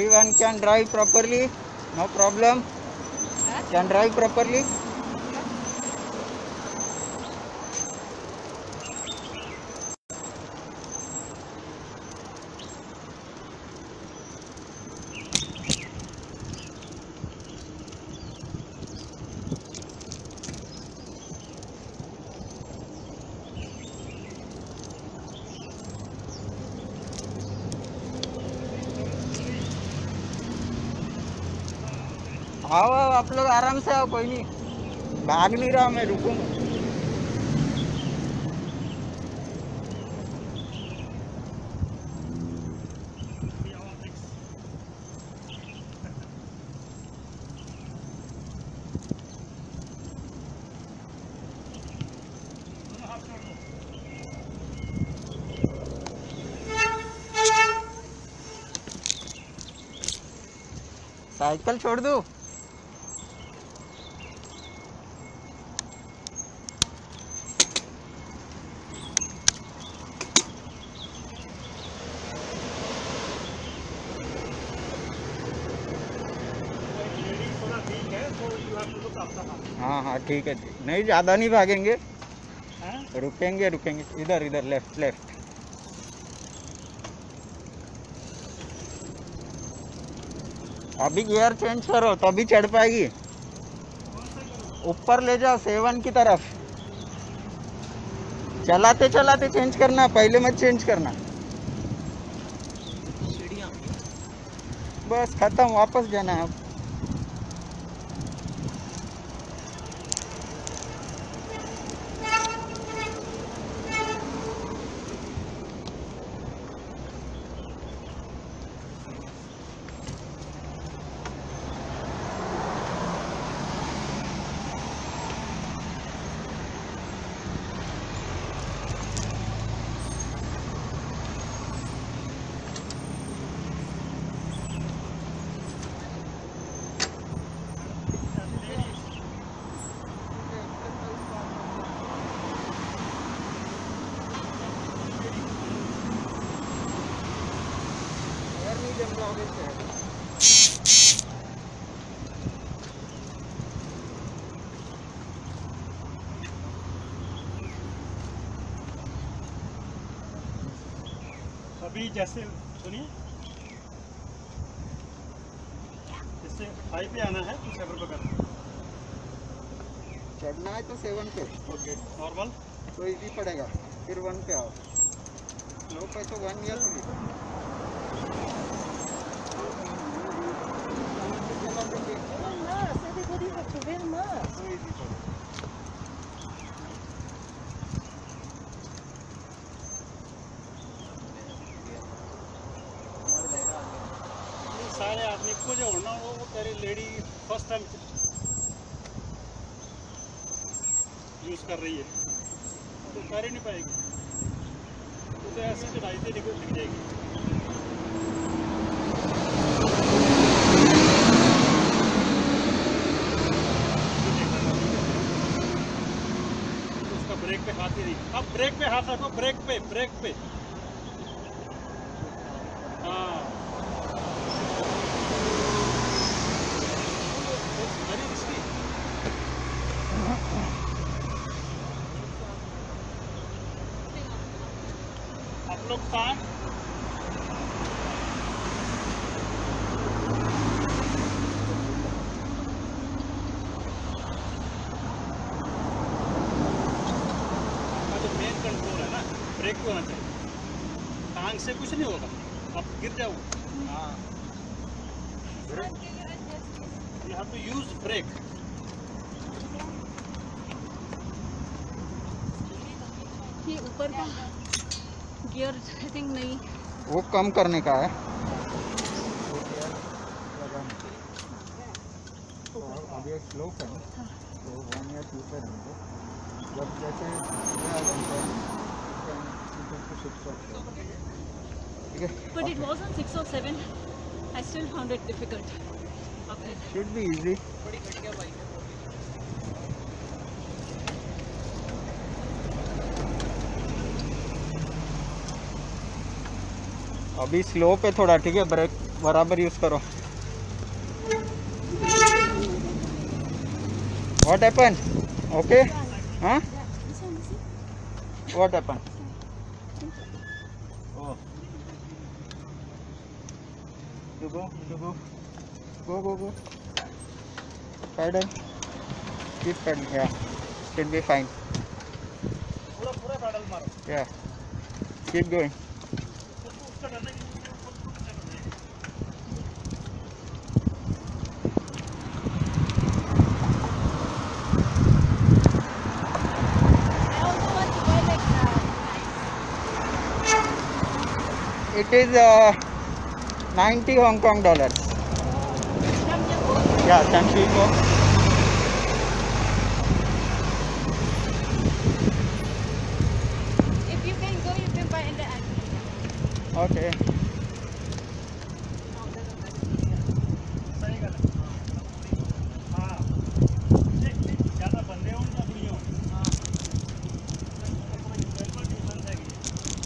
Everyone can drive properly. No problem. Can drive properly. आओ आओ आप लोग आराम से आओ, कोई नहीं, भाग नहीं रहा, मैं रुकूंगा। साइकिल छोड़ दूं? हाँ हाँ ठीक है, ठीक नहीं, ज़्यादा नहीं भागेंगे, रुकेंगे रुकेंगे, इधर इधर लेफ्ट लेफ्ट। अभी गियर चेंज करो तभी चढ़ पाएगी। ऊपर ले जाओ 7 की तरफ, चलाते चलाते चेंज करना, पहले मत चेंज करना। बस खत्म, वापस जाना है अब। अभी जैसे सुनिए, इससे 5 पे आना है तो 7 पे करना है। चढ़ना है तो 7 पे, ओके नॉर्मल तो इजी पड़ेगा, फिर 1 पे आओ। लो पे तो 1 या 3। सारे आदमी को जो होना वो तेरी लेडी फर्स्ट टाइम यूज़ कर रही है तो कर ही नहीं पाएगी, तो ऐसे चढ़ाई से निकल जाएगी। उसका ब्रेक पे हाथ ही नहीं, अब ब्रेक पे हाथ रखो, ब्रेक पे हाँ आप लोग कहाँ जो मेन कंट्रोल है ना, ब्रेक पे होना चाहिए, टांग से कुछ नहीं होगा, आप गिर जाओगे। हाँ you have to use brake. ये ऊपर का गियर आई थिंक नहीं, वो कम करने का है। तो अभी एक स्लोप है तो 1 या 2 पे रहेंगे, जब जैसे ठीक है। but it was on 6 or 7. I still found it difficult. Okay. Should be easy. अभी स्लो पे थोड़ा, ठीक है, ब्रेक बराबर यूज करो. What happened? Okay? Huh? What happened? Oh. You go. Go. Paddle. Keep paddling. Yeah. Should be fine. पूरा pedal मारो. Yeah. Keep going. उसका डरना कि I also want to buy like It is 90 Hong Kong dollars. Yeah, thank you. if you can go, you can buy in the Okay. सही गल है. हाँ. ज़्यादा बंदे हों या बुढ़िया हों. हाँ. बिल्कुल डिफरेंस है ये.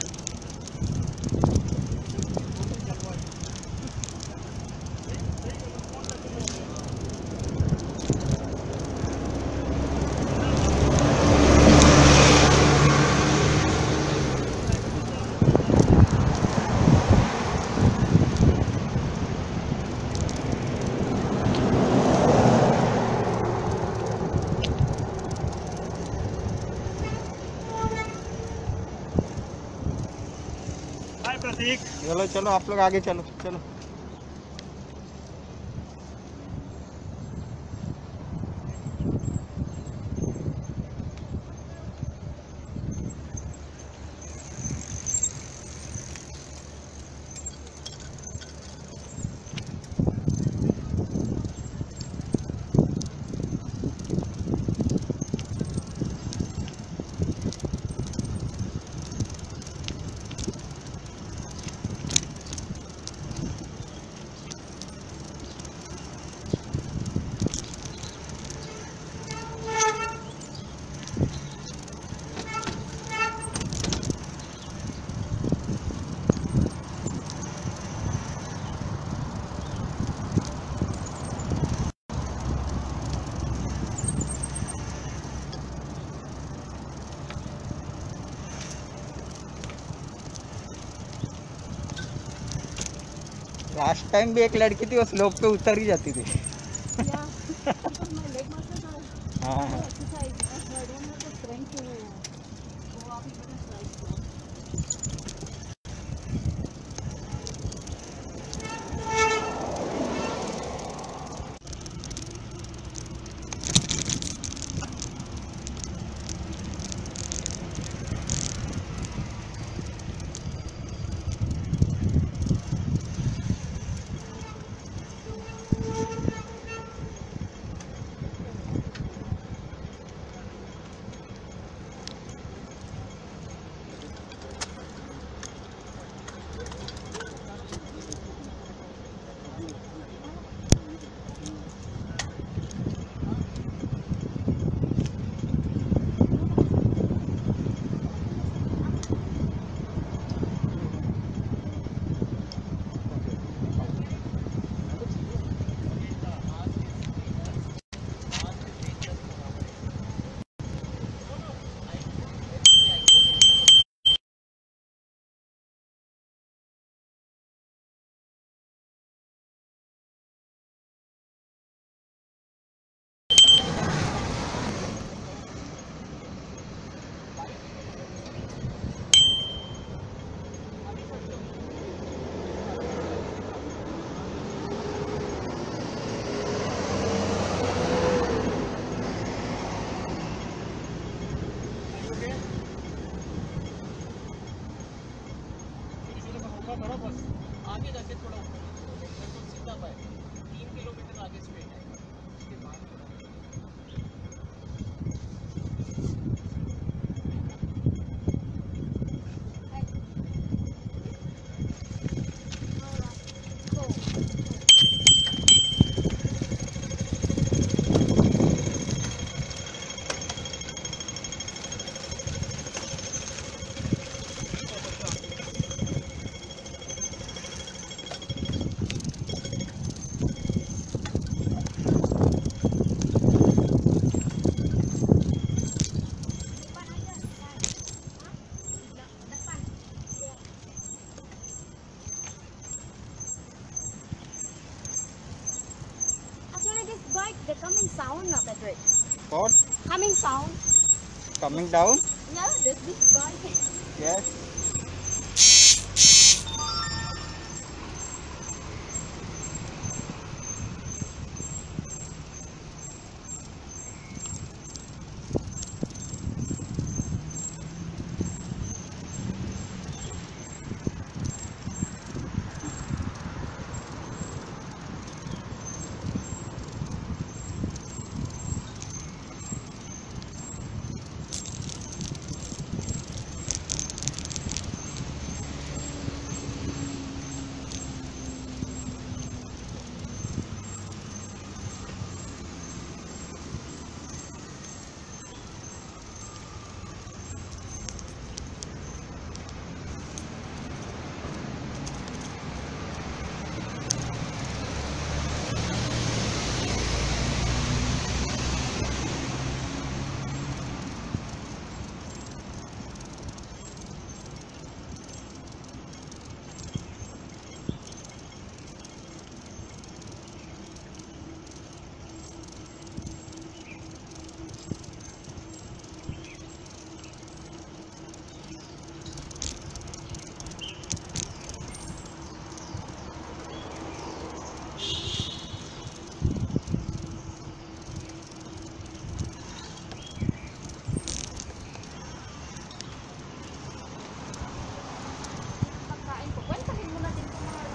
हाय प्रतीक. चलो आप लोग आगे चलो. लास्ट टाइम भी एक लड़की थी, वो स्लोप पे उतर ही जाती थी. Yeah, because my leg muscles are हाँ. exercising, so I don't have the strength to go up even a slight slope. थोड़ा बस आगे जाके थोड़ा ऊपर बिल्कुल सीधा पाए 3 किलोमीटर आगे स्ट्रेट है उसके बाद sound. Coming down? Yeah, there's this guy. Yes. Pagkain ko. Kwentahin mo na din kung mga...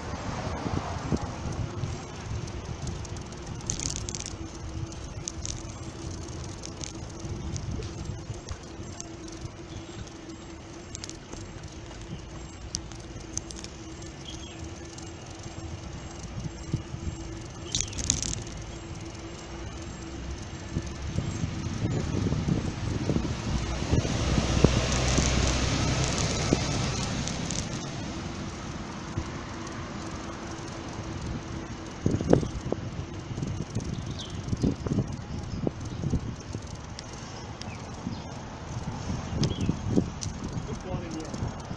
Good morning, yeah.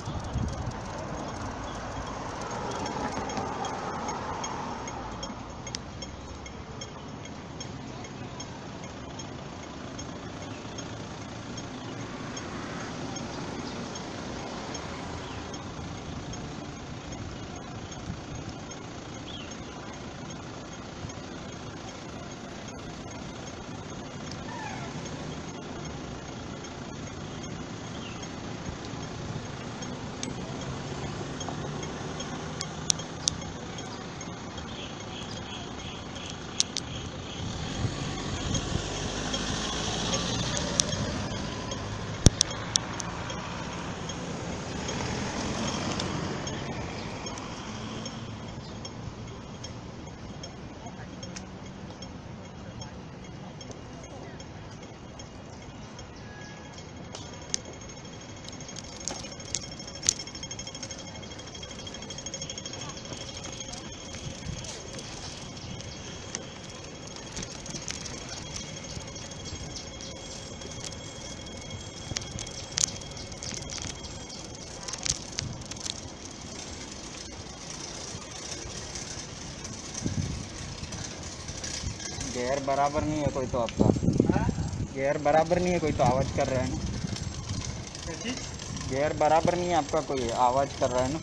Gear बराबर नहीं है कोई तो आपका। हाँ? गेयर बराबर नहीं है कोई तो आवाज़ कर रहा है ना। क्या चीज़? गेयर बराबर नहीं है आपका, कोई आवाज़ कर रहा है ना।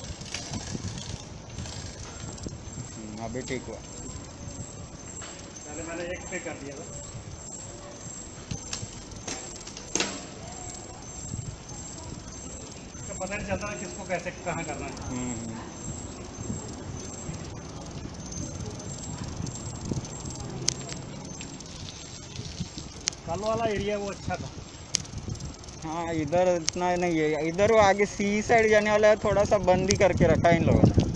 अभी ठीक हुआ। पहले मैंने एक पे कर दिया था। तो पता नहीं चलता ना किसको कैसे कहाँ करना है। कल वाला एरिया वो अच्छा था। हाँ, इधर इतना नहीं है। इधर वो आगे सी साइड जाने वाला है, थोड़ा सा बंद ही करके रखा है इन लोगों ने।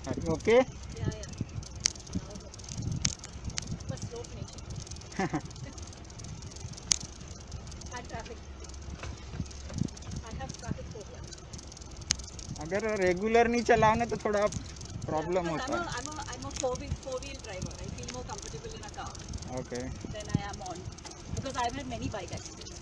Are you okay? Yeah, yeah. Now good. But slow finishing. And traffic. I have traffic phobia. अगर रेगुलर नहीं चलाओ ना तो थोड़ा प्रॉब्लम Because होता है. I'm a four-wheel driver. I feel more comfortable in a car Okay. than I am on. Because I've had many bike accidents.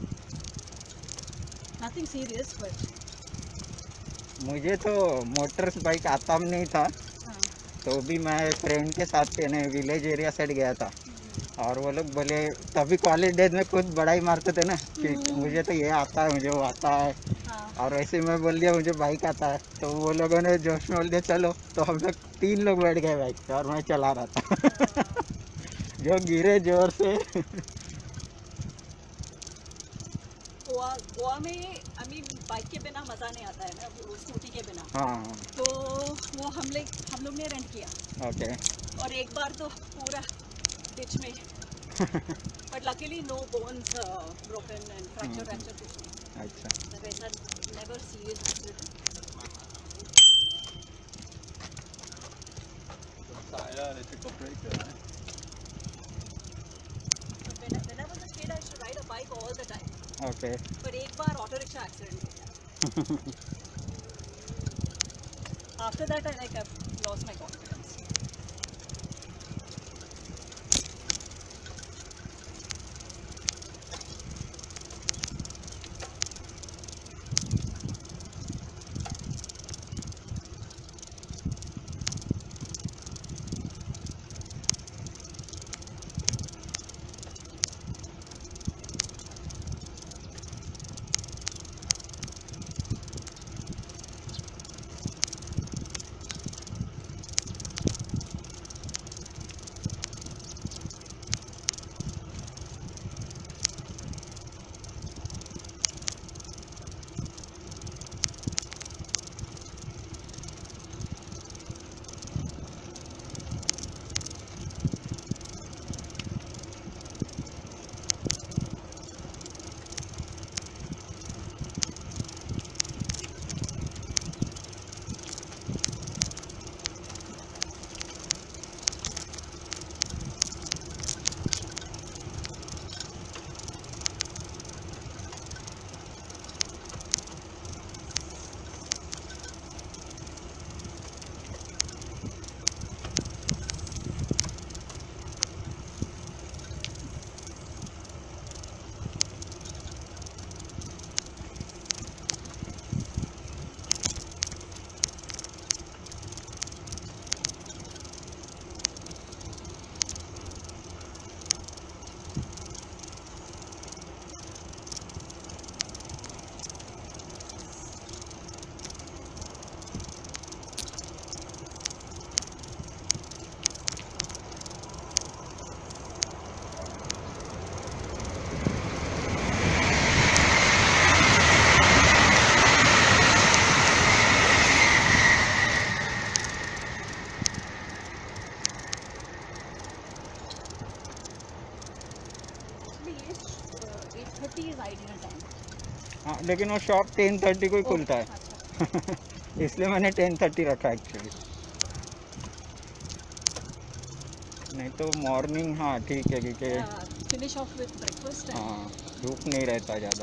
Nothing serious, but मुझे तो मोटर्स बाइक आता नहीं था, तो भी मैं फ्रेंड के साथ विलेज एरिया साइड गया था, और वो लोग बोले तभी कॉलेज डेज में खुद बड़ा ही मारते थे ना कि मुझे तो ये आता है, मुझे वो आता है. और ऐसे मैं बोल दिया मुझे बाइक आता है, तो वो लोगों ने जोश में बोल दिया चलो, तो हम लोग 3 लोग बैठ गए बाइक पे और मैं चला रहा था. जो गिरे जोर से. गोवा में बाइक के बिना मज़ा नहीं आता है ना, स्कूटी के बिना. हाँ. तो वो हम लोग ने रेंट किया. ओके. और एक बार तो पूरा डिच में. But luckily no bones broken and fracture कुछ नहीं. अच्छा. वैसा never serious accident. When I was a kid, I used to ride a bike all the time. Okay. पर एक बार ऑटो रिक्शा एक्सीडेंट हो गया. After that, I've lost my confidence. हाँ, लेकिन वो शॉप 10:30 को ही खुलता है. इसलिए मैंने 10:30 रखा एक्चुअली. नहीं तो मॉर्निंग हाँ ठीक है, क्योंकि फिनिश ऑफ विद ब्रेकफास्ट. हाँ धूप नहीं रहता ज़्यादा.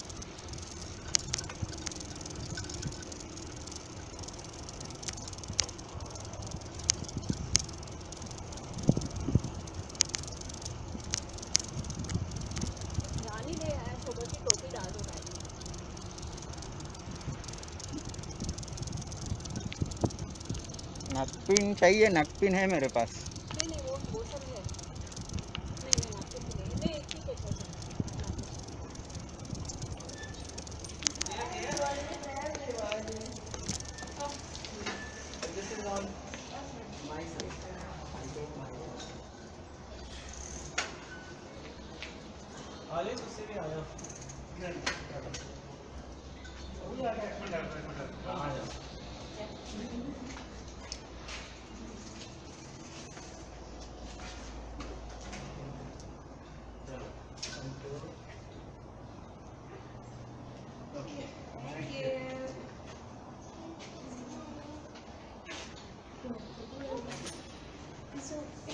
रानी ले आया सुबह की टोपी डाल दो भाई. नकपिन चाहिए? नकपिन है मेरे पास. नहीं वो सब है. नहीं आपको नहीं ठीक है.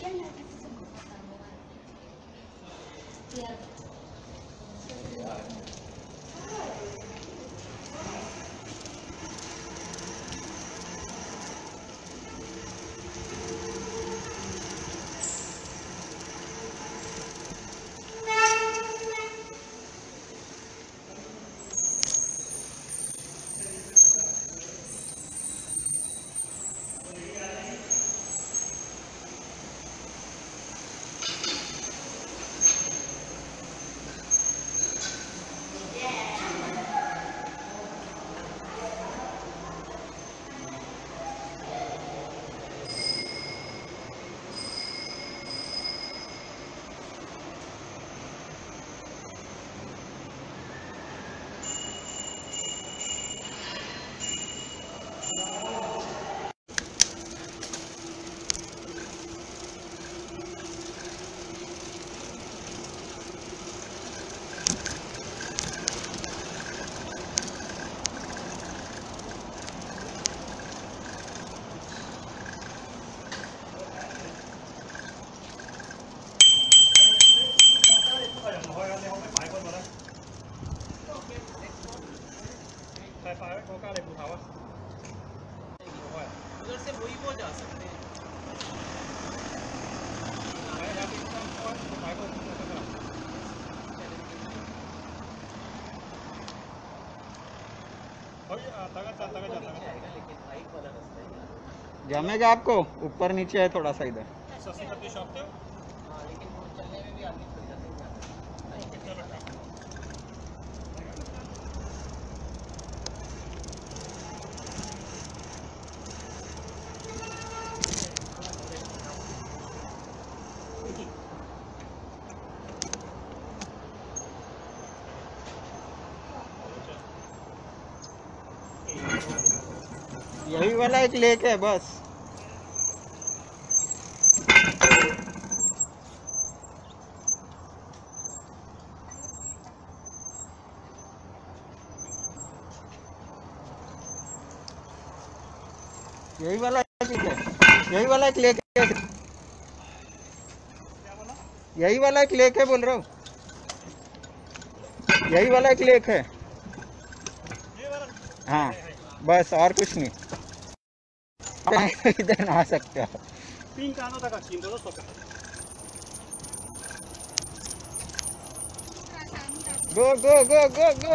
उधर से वही वो जा सकते हैं। जमेगा आपको, ऊपर नीचे है थोड़ा सा इधर। यही वाला एक लेक है बस। यही वाला एक है, यही वाला एक लेक है, यही वाला एक लेक है बोल रहा हूँ, यही वाला एक लेक है। हाँ बस, और कुछ नहीं। इधर नहा सकते हो। गो गो गो गो गो।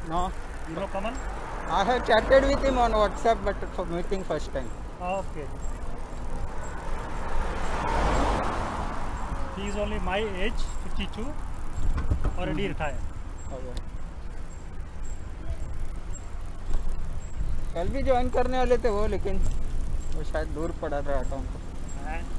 No, You know Kamal? I have chatted with him on WhatsApp, but for meeting first time. Okay. He is only my age, 52, already retired. Okay. कल भी ज्वाइन करने वाले थे वो, लेकिन वो शायद दूर पड़ा रहा था उनको. And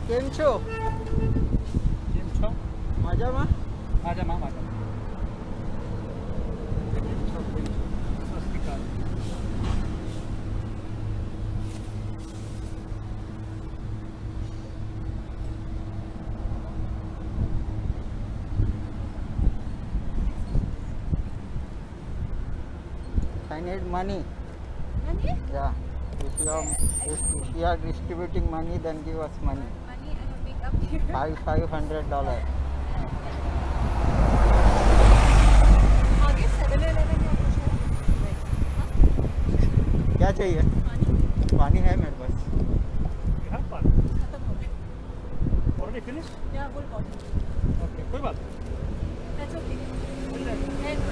કેમ છો? કેમ છો? મજામાં? મજામાં. કેમ છો? સત શ્રી અકાલ. I need money. Money? Yeah. If you are distributing money, then give us money. Money, I have pick up here. $500. आगे 7-Eleven या कुछ है? क्या चाहिए? पानी पानी है मेरे पास. You have fun. खत्म हो गया. Already finished? या full bottle. Okay. कोई बात नहीं. That's okay. मिल जाएगा. And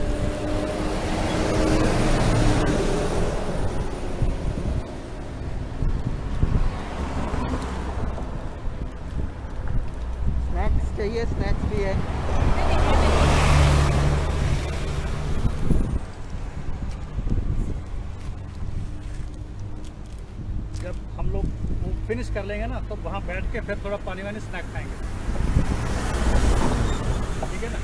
स्नैक्स चाहिए? स्नैक्स भी है. जब हम लोग वो फिनिश कर लेंगे ना तो वहाँ बैठ के फिर थोड़ा पानी वानी स्नैक खाएंगे. ठीक है ना?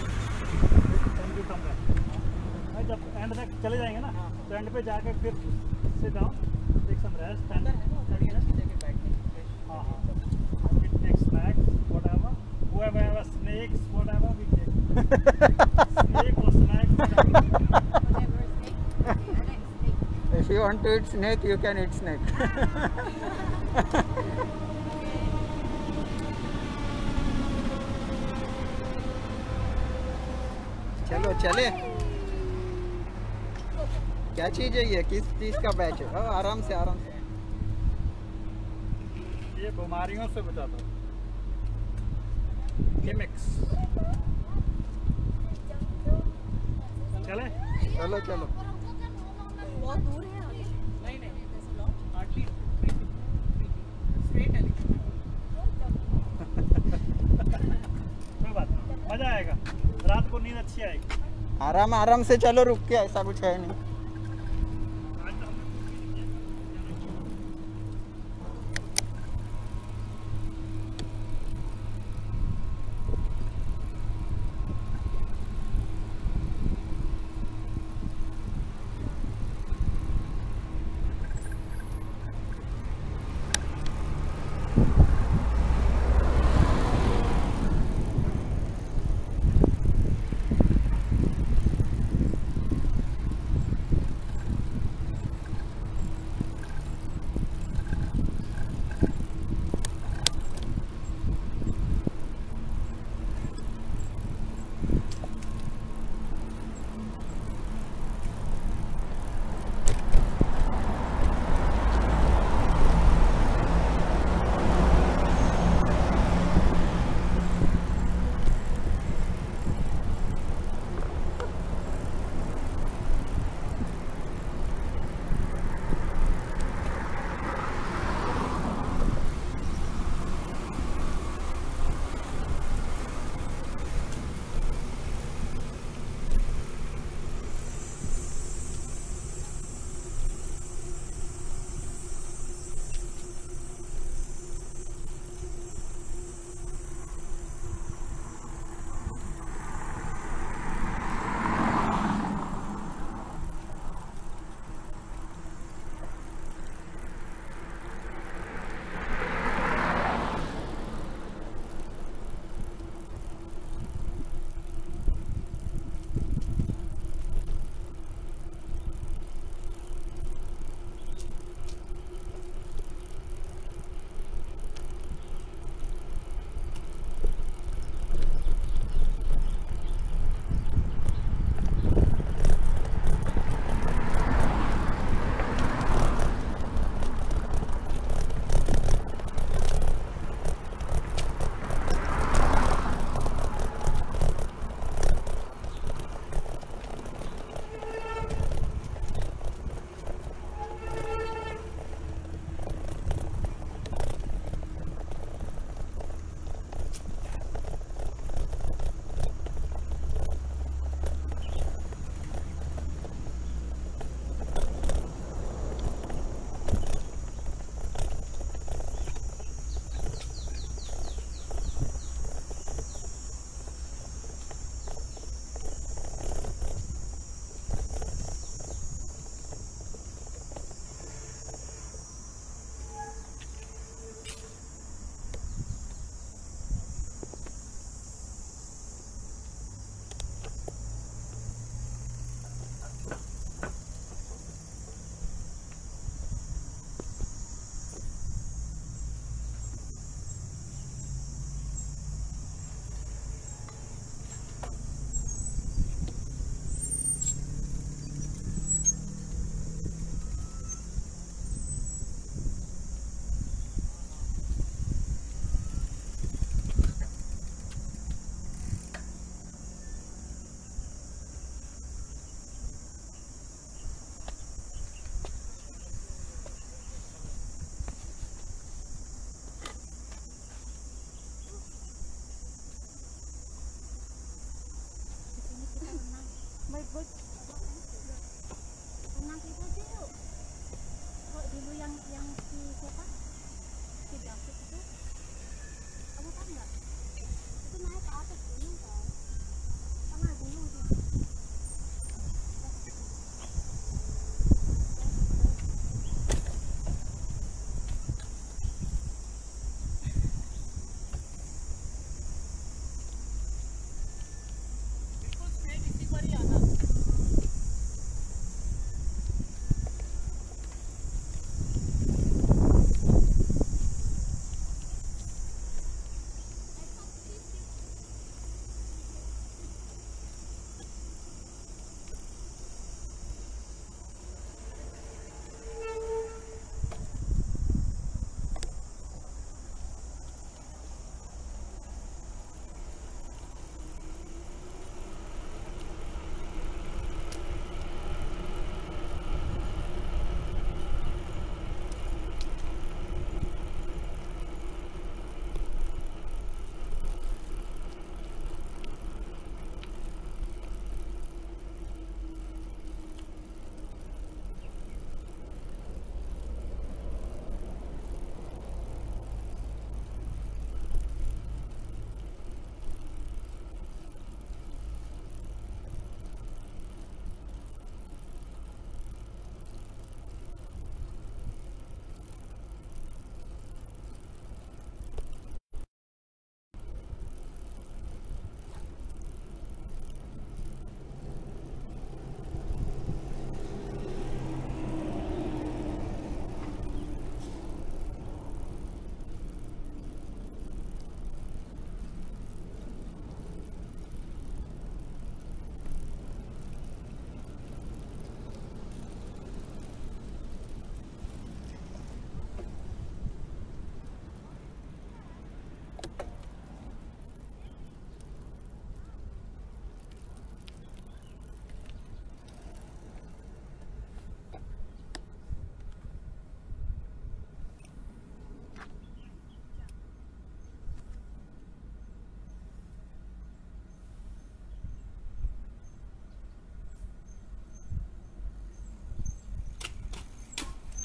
जब एंड तक चले जाएंगे ना तो एंड पे जाके फिर sit down, take some rest and हाँ we take snacks whatever, whoever has snakes whatever we take. Snake or snack whatever. whatever snake. I like snake. If you want to eat snake, you can eat snake. चलो चले. क्या चीज है ये? किस चीज का बैच है? हाँ, आराम से आराम से. ये बीमारियों से बचाता है. गिमिक्स. चले. चलो चलो. बहुत दूर है आगे. नहीं नहीं. There's a lot. Hardly 3 straight है लेकिन. कोई बात नहीं, मजा आएगा. रात को नींद अच्छी आएगी. आराम आराम से चलो, रुक के. ऐसा कुछ है नहीं.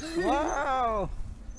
Wow!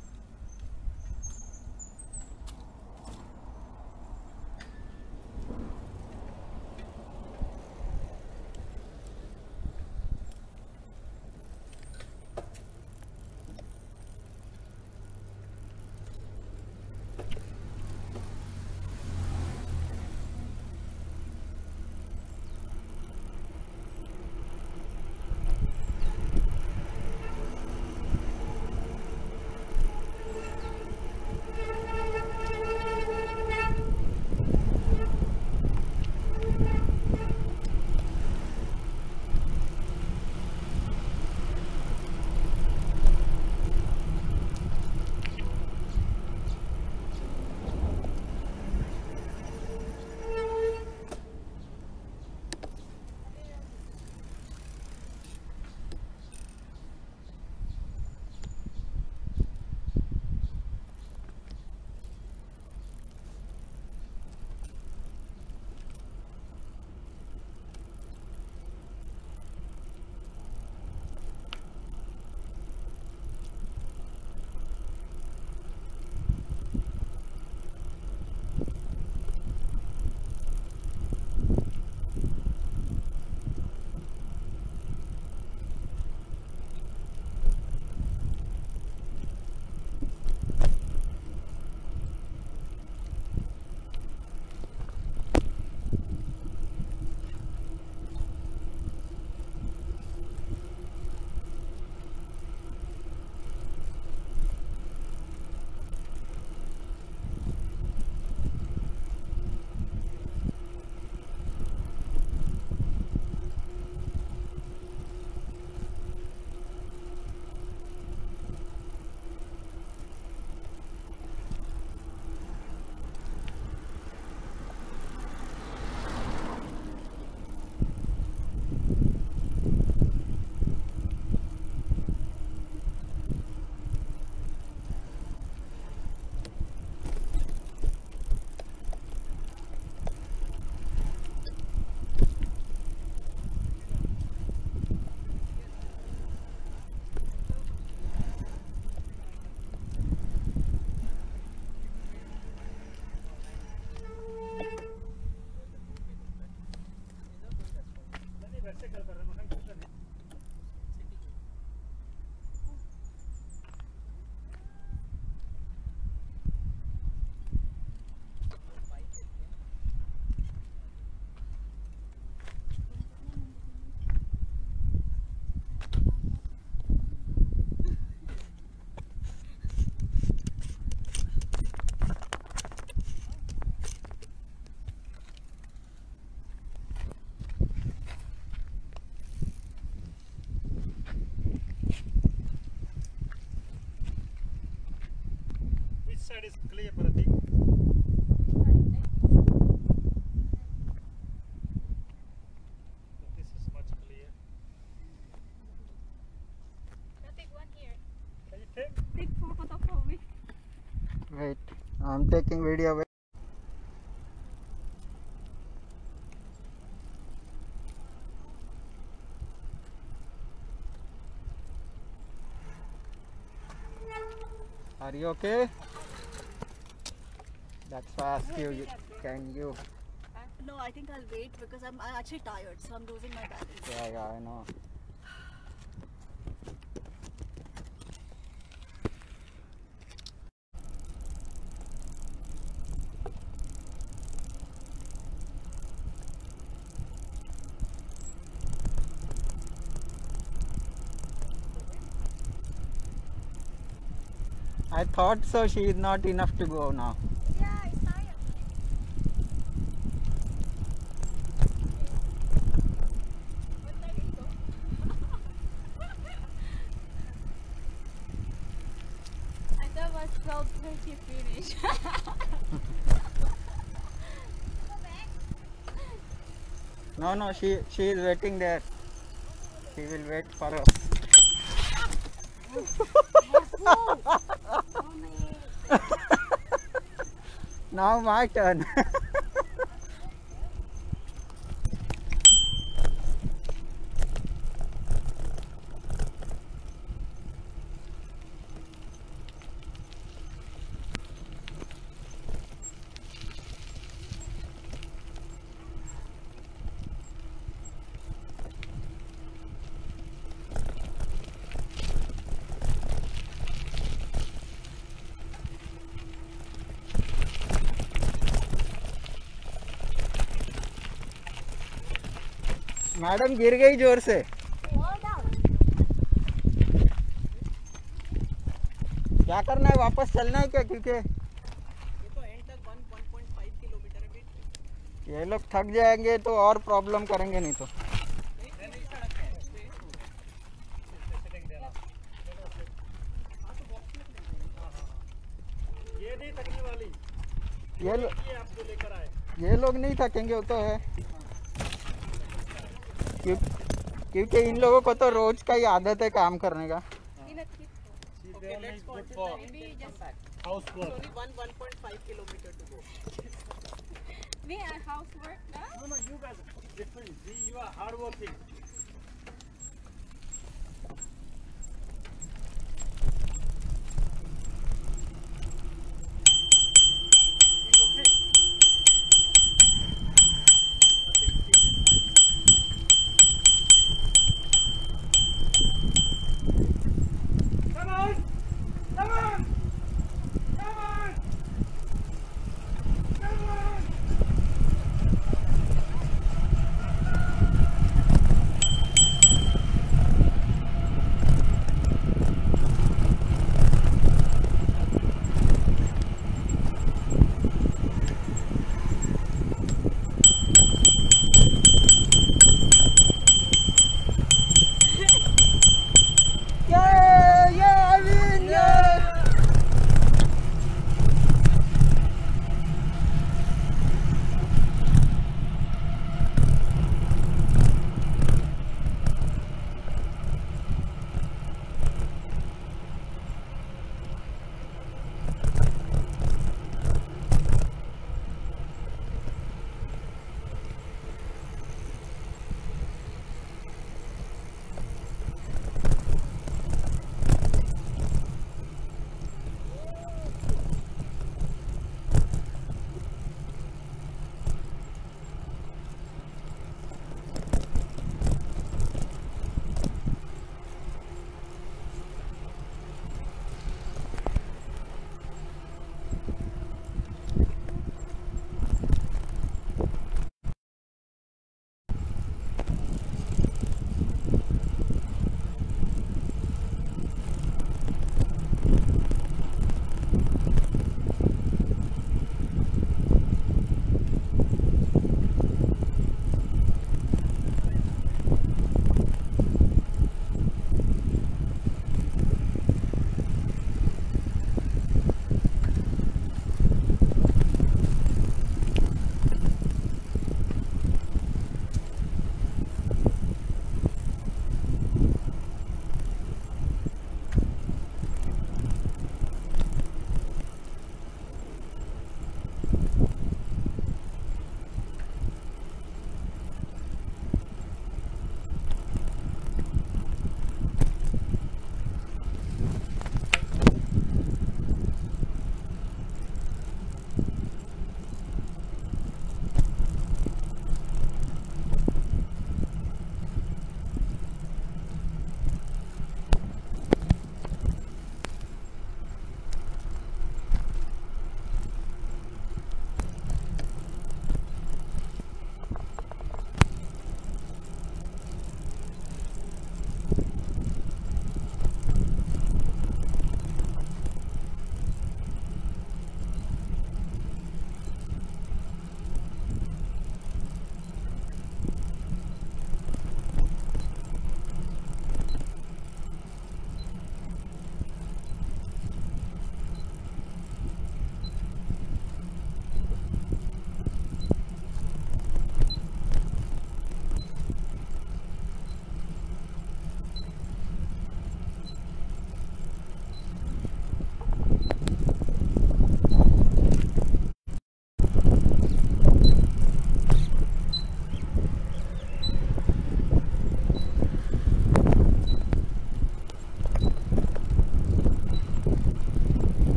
Which side is clear, Pratik? This is much clear. Take one here. Can you take? Take photo for me. Wait, I'm taking video. Wait. Are you okay? That's why I asked you. Can you? No, I think I'll wait because I'm actually tired, so I'm losing my balance. Yeah, I know. I thought so. She is not enough to go now. Yeah, it's tired. What time you go? I thought it was 12:30 finish. No, she is waiting there. She will wait for us. Now my turn. Madam गिर गई जोर से। क्या करना है, वापस चलना है क्या? क्योंकि ये तो एंड तक 1.5 किलोमीटर है बेटा। ये लोग थक जाएंगे तो और प्रॉब्लम करेंगे नहीं तो। ये नहीं थकने वाली, ये ये आपको लेकर आए। ये लोग नहीं थकेंगे, वो तो है। क्योंकि इन लोगों को तो रोज का ही आदत है काम करने का। Okay, let's concentrate. Maybe just Housework. only 1.5 kilometer to go. We are housework now. No, you guys, listen, see, you are hardworking. He's okay. Come on! Come on! Come on! Come on!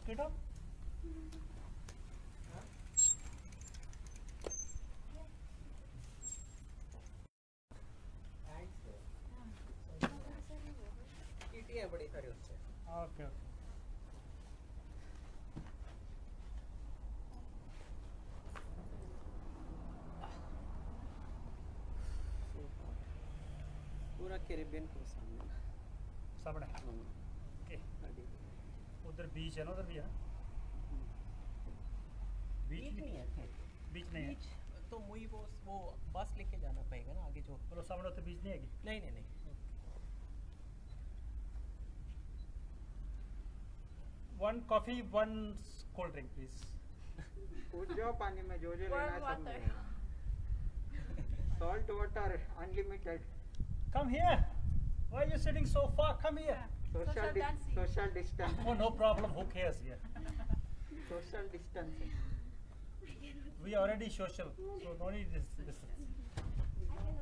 Mosquito? चींटी है बड़ी सारी उससे। Okay, okay. पूरा Caribbean को सामने। सामने okay उधर बीच है ना उधर भी है बीच नहीं है बीच नहीं है तो मुझे वो बस लेके जाना पड़ेगा ना आगे जो। मतलब सामने उधर बीच नहीं है नहीं नहीं नहीं। One coffee one cold drink please कूद जाओ पानी में जो लेना है सब मिलेगा salt water unlimited come here why are you sitting so far come here social distance oh no problem who cares here social distancing we already social so no need this distance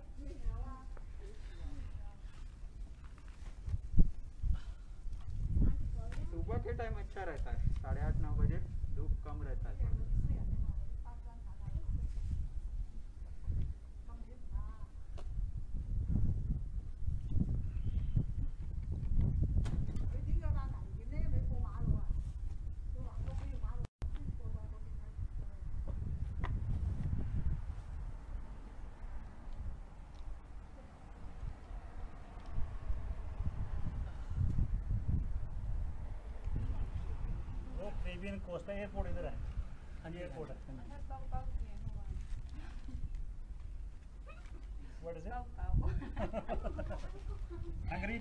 सुबह के time अच्छा रहता है 8:30-9 बजे धूप कम रहता है वो कैरिबियन कोस्ट एयरपोर्ट इधर है हाँ एयरपोर्ट है What is it? Hungry?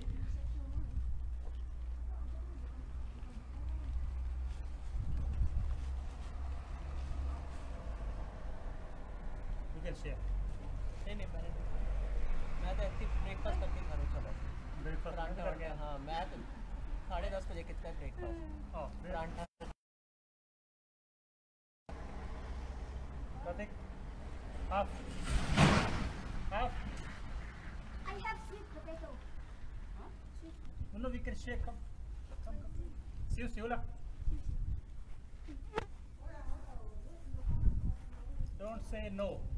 We can share. नहीं मैं तो एक्टिव ब्रेकफास्ट करके घर चला Breakfast परांठा कर हो गया। हाँ मैं तो 10:30 बजे कितना breakfast Oh, paratha Pratik, half. Half. I have sweet potato. No, we can share. Come. See you, Siula. Don't say no.